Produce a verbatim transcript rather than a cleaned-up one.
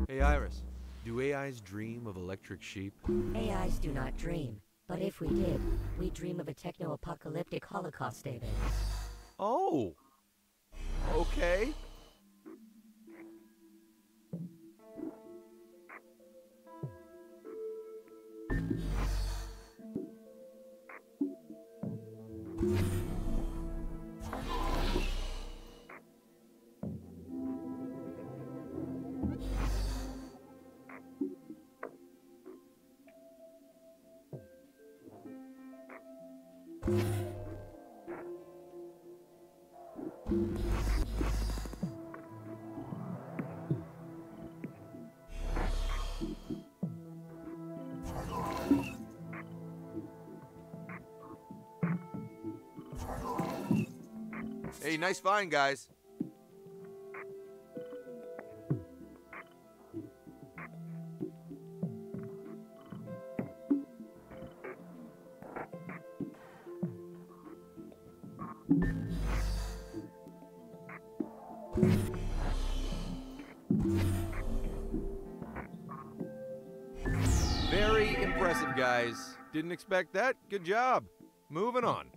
Hey Iris, do A Is dream of electric sheep? A Is do not dream, but if we did, we dream of a techno-apocalyptic Holocaust, David. Oh! Okay. Hey, nice find, guys. Very impressive, guys. Didn't expect that. Good job. Moving on.